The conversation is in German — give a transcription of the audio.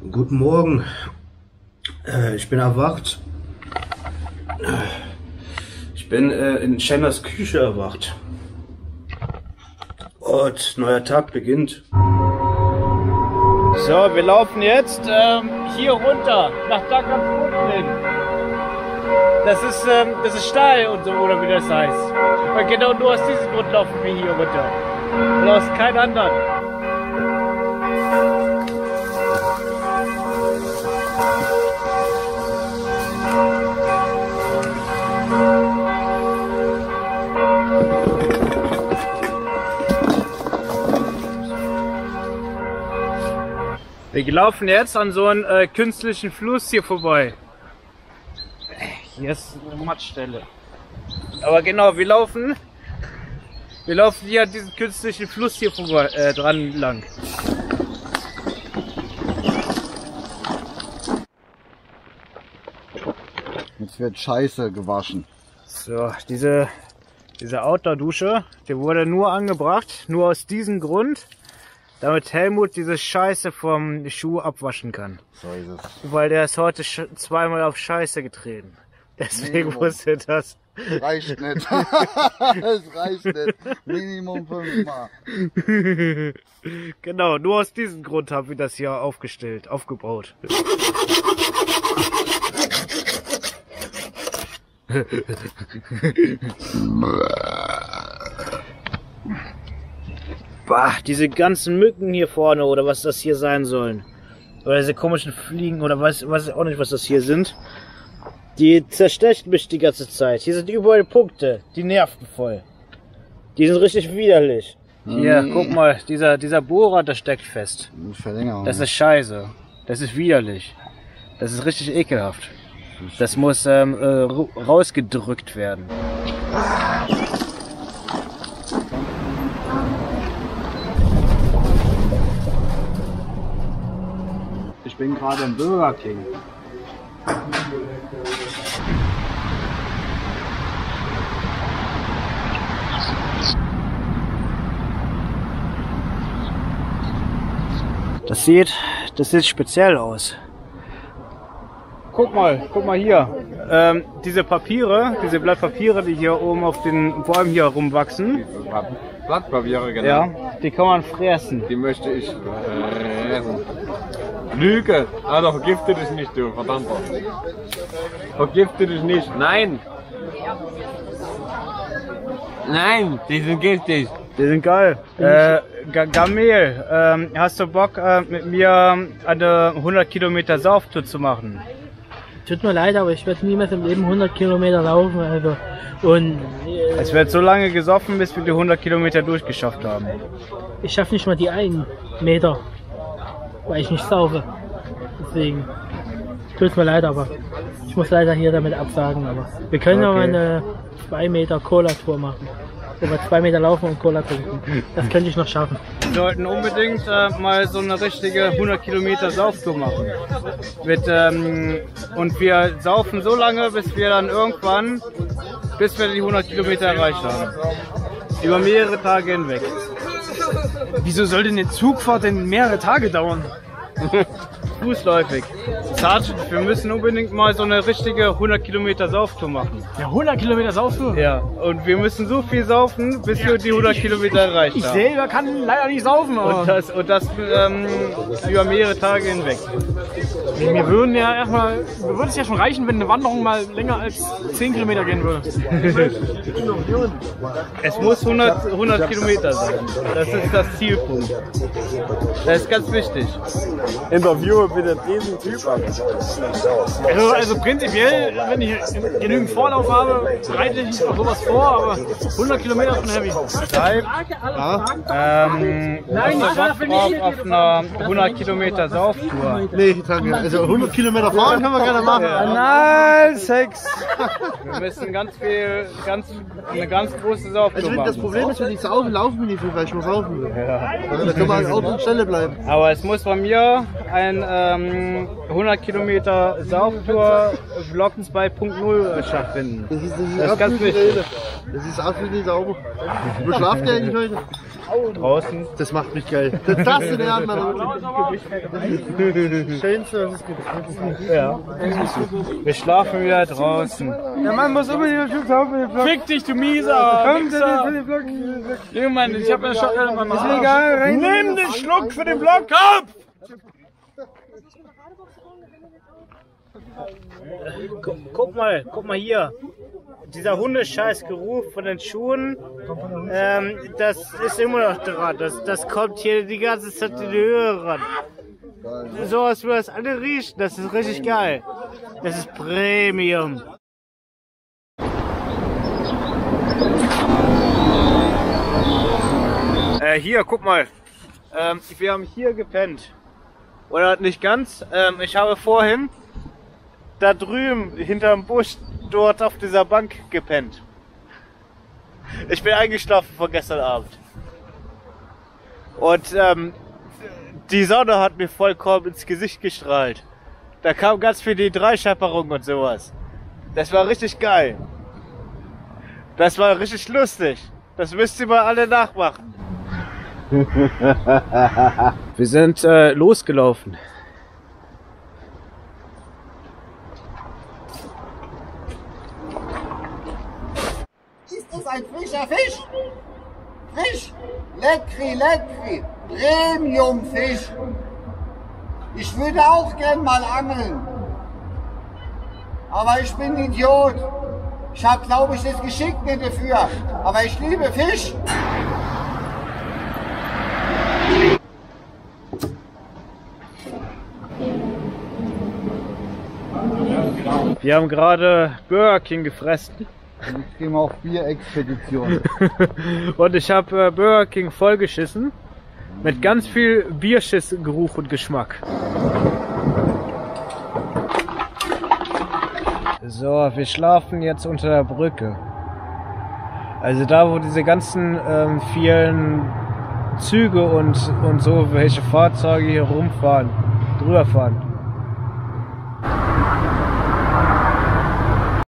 Guten Morgen. Ich bin erwacht. Ich bin in Schenners Küche erwacht. Und neuer Tag beginnt. So, wir laufen jetzt hier runter, nach da ganz unten hin. Das ist steil und so, oder wie das heißt. Und genau nur aus diesem Grund laufen wir hier runter. Und aus keinem anderen. Wir laufen jetzt an so einem künstlichen Fluss hier vorbei. Hier ist eine Mattstelle. Aber genau, wir laufen hier an diesem künstlichen Fluss hier vorbei, dran lang. Jetzt wird Scheiße gewaschen. So, diese Outdoor-Dusche, die wurde nur angebracht, nur aus diesem Grund, damit Helmut diese Scheiße vom Schuh abwaschen kann. So ist es. Weil der ist heute zweimal auf Scheiße getreten. Deswegen musste das. Reicht nicht. Es reicht nicht. Minimum 5-mal. Genau, nur aus diesem Grund haben wir das hier aufgebaut. Bah, diese ganzen Mücken hier vorne oder was das hier sein sollen. Oder diese komischen Fliegen oder weiß ich auch nicht, was das hier sind. Die zerstechen mich die ganze Zeit. Hier sind überall Punkte, die nerven voll. Die sind richtig widerlich. Hier, guck mal, dieser Bohrer, der steckt fest. Verlängerung. Das ist scheiße. Das ist widerlich. Das ist richtig ekelhaft. Das muss rausgedrückt werden. Ich bin gerade im Burger King. Das sieht speziell aus. Guck mal hier. Diese Blatt Papiere, die hier oben auf den Bäumen hier rumwachsen. Blattpapiere, genau. Ja, die kann man fressen. Die möchte ich fressen. Lüge! Alter, vergifte dich nicht, du Verdammter. Vergifte dich nicht. Nein! Nein, die sind giftig. Die sind geil. Gamel, hast du Bock mit mir eine 100 Kilometer Sauftour zu machen? Tut mir leid, aber ich werde niemals im Leben 100 Kilometer laufen. Also. Und es wird so lange gesoffen, bis wir die 100 Kilometer durchgeschafft haben. ich schaffe nicht mal die 1 Meter, weil ich nicht saufe. Deswegen tut mir leid, aber ich muss leider hier damit absagen. Aber wir können aber eine 2 Meter Cola-Tour machen. Wo wir 2 Meter laufen und Cola trinken. Das könnte ich noch schaffen. Wir sollten unbedingt mal so eine richtige 100 Kilometer Sauftour machen. Und wir saufen so lange, bis wir die 100 Kilometer erreicht haben. Über mehrere Tage hinweg. Wieso soll denn eine Zugfahrt denn mehrere Tage dauern? Fußläufig. Sergeant, wir müssen unbedingt mal so eine richtige 100 Kilometer Sauftour machen. Ja, 100 Kilometer Sauftour? Ja, und wir müssen so viel saufen, bis wir die 100 Kilometer erreicht Ich haben. selber kann leider nicht saufen, aber Und das über mehrere Tage hinweg. mir würde es ja schon reichen, wenn eine Wanderung mal länger als 10 Kilometer gehen würde. Es muss 100 Kilometer sein. Das ist das Zielpunkt. Das ist ganz wichtig. Interviewe bitte diesen Typ an. Also prinzipiell, wenn ich genügend Vorlauf habe, bereite ich auch sowas vor, aber 100 Kilometer ist schon heavy. Auf einer 100 Kilometer Sauftour. Nee, danke. Also 100 Kilometer fahren können wir gerne machen. Nein, Sex! Wir müssen eine ganz große Sauftour machen. Das Problem ist, wenn ich saufen, laufen wir nicht so, weil ich nur saufen will. Ja. Da können wir halt auch an Stelle bleiben. Aber es muss von mir ein 100 Kilometer Sauftour-Vlog 2.0 stattfinden. Das ist Das ist ganz wichtig. Das ist absolut nicht sauber. Wo schlaft ihr eigentlich heute? Draußen. Das macht mich geil. Das in der Hand, meine Schönste, was es gibt. Ja. Wir schlafen wieder draußen. Der Mann muss unbedingt den Vlog. Fick dich, du Mieser! Komm, für den Vlog. Junge Mann, ich hab eine Shotgun in meinem Arsch. Ist egal, rein. Nimm den Schluck für den Vlog, komm! Guck mal hier. Dieser Hundescheißgeruch von den Schuhen, das ist immer noch dran. Das kommt hier die ganze Zeit in die Höhe ran. So als würde das alle riechen. Das ist richtig geil. Das ist Premium. Hier, guck mal. Wir haben hier gepennt. Oder nicht ganz. Ich habe vorhin da drüben hinterm Busch dort auf dieser Bank gepennt. Ich bin eingeschlafen von gestern Abend. Und die Sonne hat mir vollkommen ins Gesicht gestrahlt. Da kam ganz viel die Dreischepperung und sowas. Das war richtig geil. Das war richtig lustig. Das müsst ihr mal alle nachmachen. Wir sind losgelaufen. Ist das ein frischer Fisch? Frisch, leckri, Premium-Fisch. Ich würde auch gern mal angeln. Aber ich bin Idiot. Ich habe, glaube ich, das Geschick nicht dafür. Aber ich liebe Fisch. Wir haben gerade Burger King gefressen. Jetzt gehen wir auf Bierexpedition. Und ich habe Burger King vollgeschissen. Mit ganz viel Bierschissgeruch und Geschmack. So, wir schlafen jetzt unter der Brücke. Also da, wo diese ganzen vielen Züge und so, welche Fahrzeuge hier rumfahren, drüber fahren.